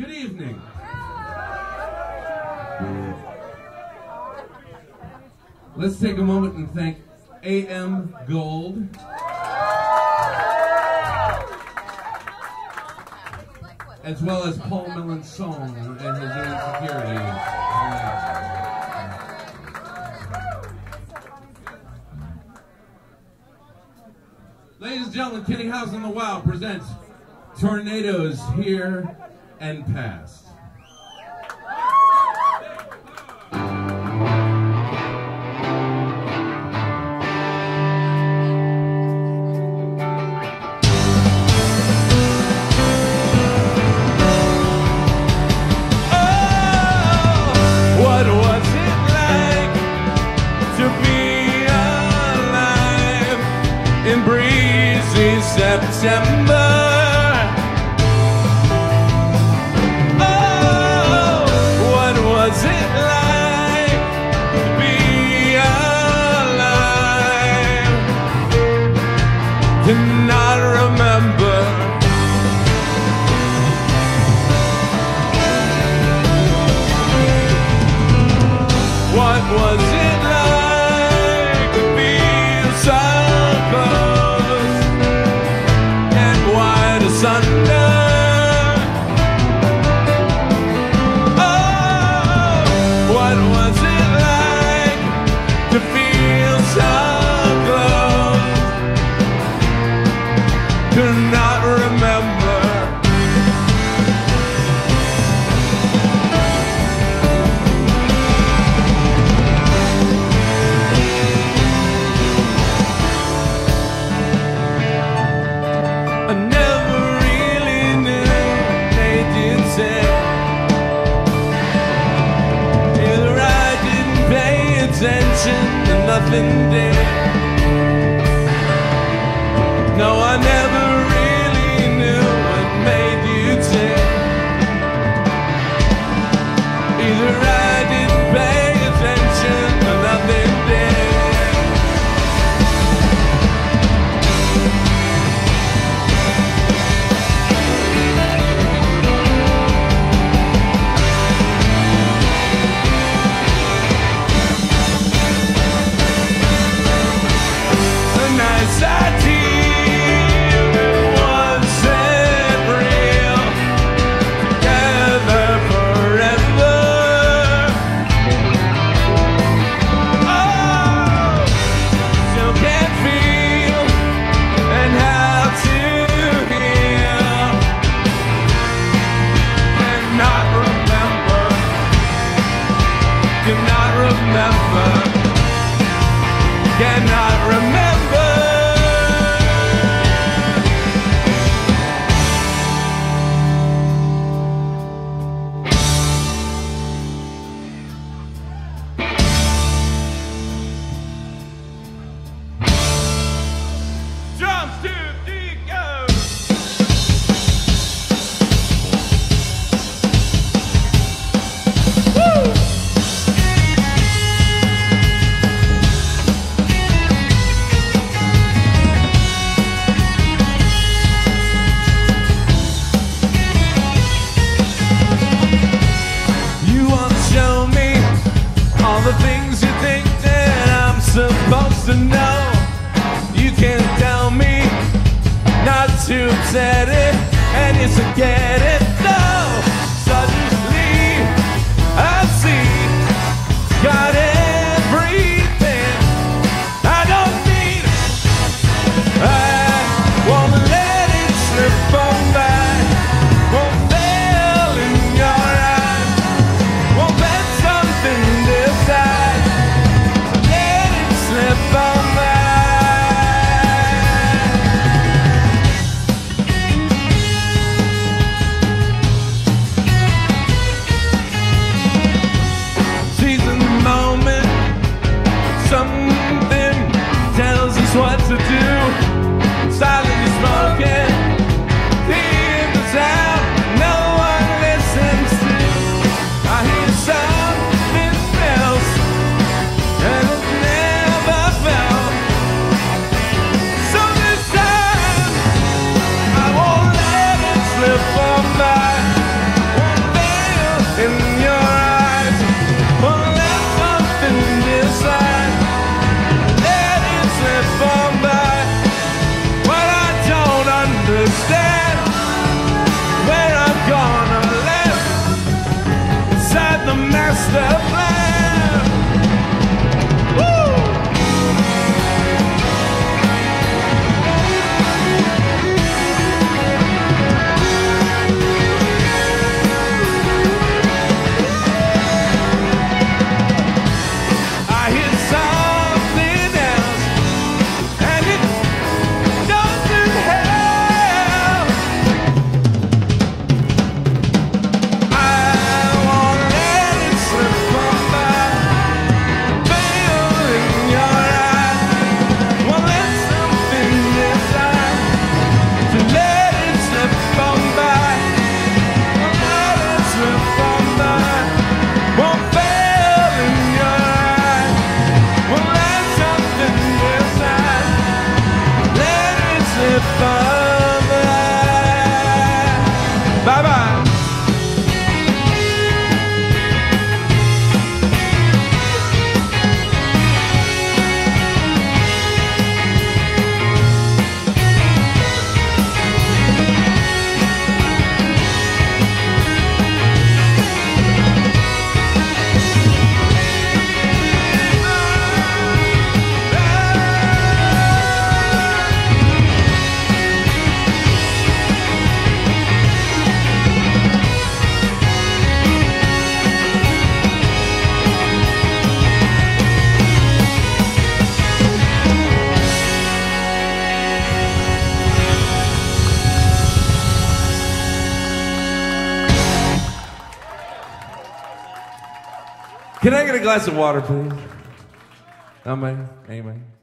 Good evening. Let's take a moment and thank AM Gold. As well as Paul Mellon's song and his own security. Ladies and gentlemen, Kenny House and the Wow presents Tornadoes Here and Past. September. Oh, what was it like to be alive? Did not remember. What was it like to feel so close? Thunder. Oh, what was it like to feel so close? Could not remember. I never either I didn't pay attention to nothing did. No, I never really knew what made you tick. Either I didn't pay attention to nothing did. Cannot remember. Drums 2, 3, go. Woo! The things you think that I'm supposed to know, you can't tell me not to upset it, and you forget it. No, suddenly I see, got everything I don't need. I won't let it slip on by. Won't fail in your eyes. Won't let something decide. Let it slip on by. Can I get a glass of water, please? Amen. Amen.